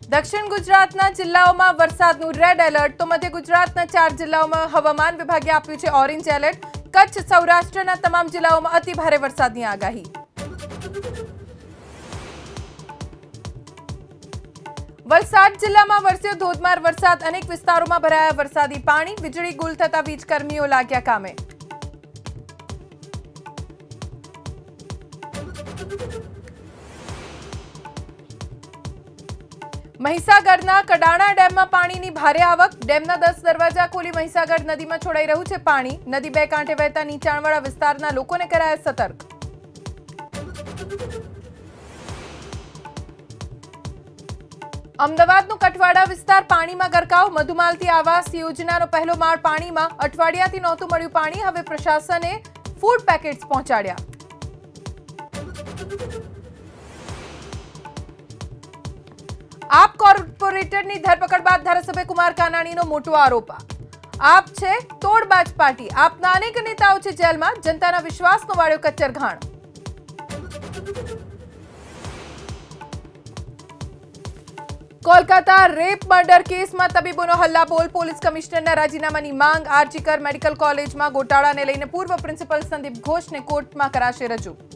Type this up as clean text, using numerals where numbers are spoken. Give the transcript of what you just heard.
દક્ષિણ ગુજરાતના જિલ્લાઓમાં વરસાદનું રેડ એલર્ટ તો મધ્ય ગુજરાતના 4 જિલ્લાઓમાં હવામાન વિભાગે આપ્યું છે ઓરેન્જ એલર્ટ। કચ્છ સૌરાષ્ટ્રના તમામ જિલ્લાઓમાં અતિભારે વરસાદની આગાહી। વલસાડ જિલ્લામાં વરસ્યો ધોધમાર વરસાદ, અનેક વિસ્તારોમાં ભરાયા વરસાદી પાણી, વીજળી ગુલ થતા વીજકર્મીઓ લાગ્યા કામે। મહીસાગરના કડાણા ડેમમાં પાણીની ભારે આવક, ડેમના 10 દરવાજા ખોલી મહીસાગર નદીમાં છોડાઈ રહ્યું છે પાણી। નદી બે કાંઠે વહેતા નીચાણવાળા વિસ્તારના લોકોને કરાયા સતર્ક। અમદાવાદનું કઠવાડા વિસ્તાર પાણીમાં ગરકાવ, મધુમાલતી આવાસ યોજનાનો પહેલો માળ પાણીમાં, અઠવાડિયાથી નહોતું મળ્યું પાણી, હવે પ્રશાસને ફૂડ પેકેટ્સ પહોંચાડ્યા। આપ કોર્પોરેટરની ધરપકડ બાદ ધારાસભ્ય કુમાર કાનાણીનો મોટો આરોપ। આપ છે તોડબાજ પાર્ટી, આપના અનેક નેતાઓ છે જેલમાં, જનતાના વિશ્વાસનો વાળ્યો કચ્ચરઘાણ। કોલકાતા રેપ મર્ડર કેસમાં તબીબોનો હલ્લાબોલ, પોલીસ કમિશનરના રાજીનામાની માંગ, આરજીકર મેડિકલ કોલેજમાં ગોટાળાને લઈને પૂર્વ પ્રિન્સિપલ સંદીપ ઘોષને કોર્ટમાં કરાશે રજૂ।